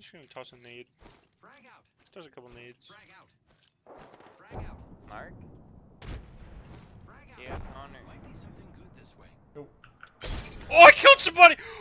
just gonna toss a nade. Frag out. There's a couple nades. Frag out. Frag out. Mark? Frag out. Yeah, Connor. Might be something good this way. Oh, I killed somebody!